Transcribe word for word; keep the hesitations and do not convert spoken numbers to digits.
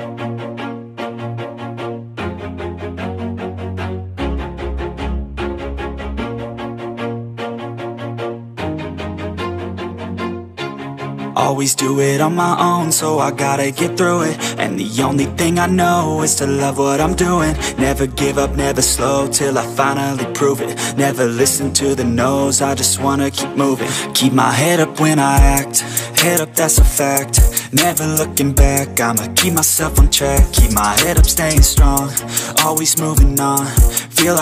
Always do it on my own, so I gotta get through it. And the only thing I know is to love what I'm doing. Never give up, never slow, till I finally prove it. Never listen to the no's, I just wanna keep moving. Keep my head up when I act, head up, that's a fact. Never looking back, I'ma keep myself on track. Keep my head up, staying strong, always moving on. Feel